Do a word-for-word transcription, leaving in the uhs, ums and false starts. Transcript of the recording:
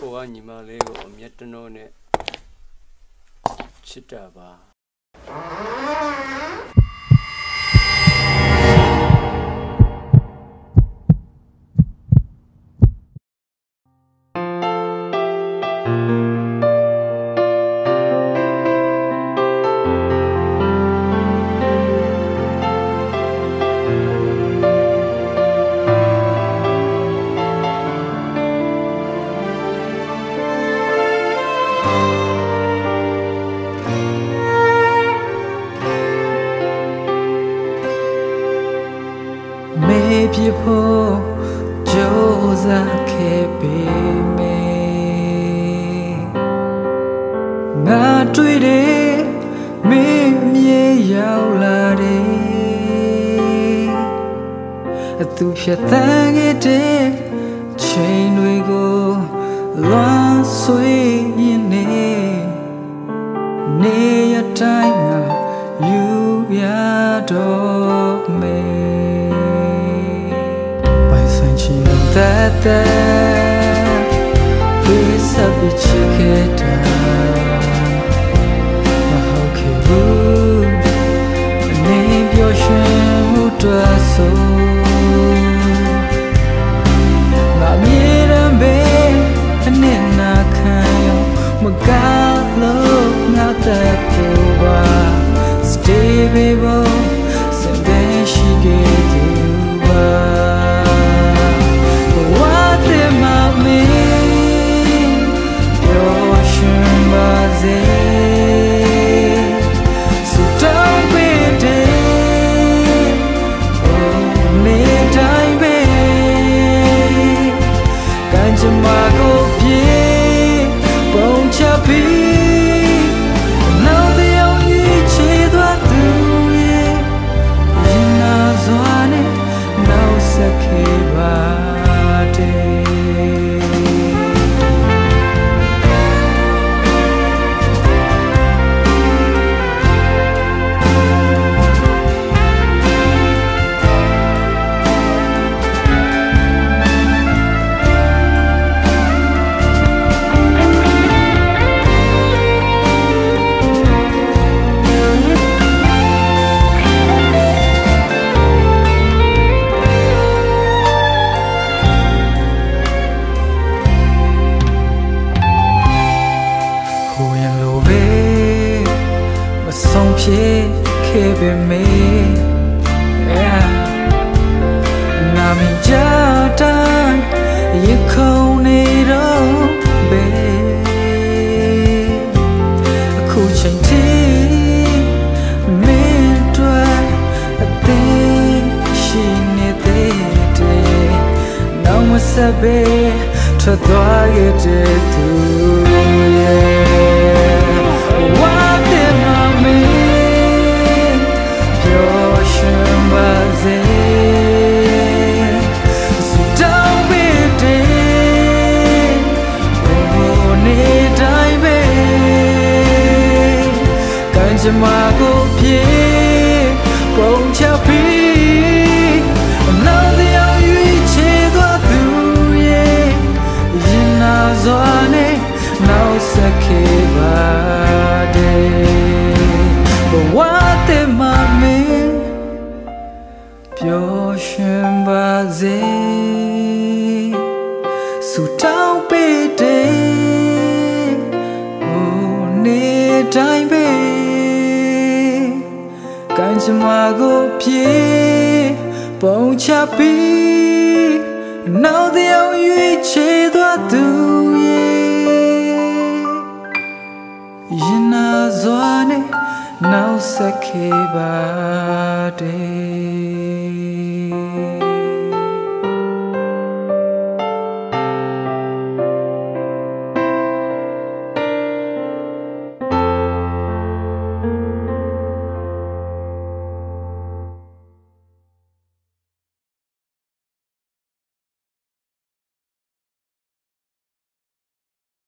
ကိုကညီမလေးကိုအမျက်တနိုးနဲ့ချစ်တာပါဖြစ်ဖို့ကြိုးစားခဲ့ပေမယ့်ငါတွေ့တယ်မင်းမြေရောက်လာတယ်အသူဖြတ်သန်းခဲ့တဲ့ချိန်တွေကိုလွမ်းဆွေးရင်နေနေရတိုင်းငါယူရတော့မယ်that that please have you check it out my how can you name your shame who does so na mira be ane na khayo magalo na ta ko ba stay baby sende shi ge du baဆုံးဖြစ်ခဲ့ပေမယ့်နာမည်ကြတိုင်းရခုံနေတော့ပဲအခုချိန်ထိမင်းတို့အသေးရှိနေသေးတယ်နောက်မဆက်ပဲထွက်သွားခဲ့တဲ့သူရဲ့ကျမကိုပြေပုံချပြီးနောက်တရားရွေးချယ်သွားသူရဲ့ရင်နာစွာနဲ့နောက်ဆက်ခဲ့ပါတယ်ဘဝတည်းမှာမင်းပျော်ရွှင်ပါစေဆုတောင်းပေးတယ်ဟိုနေ့တိုင်းပဲကျမကိုပြေပုံချပြီးနောက်တရားရွေးချယ်သွားသူရဲ့ရင်နာစွာနဲ့နောက်ဆက်ခဲ့ပါတယ်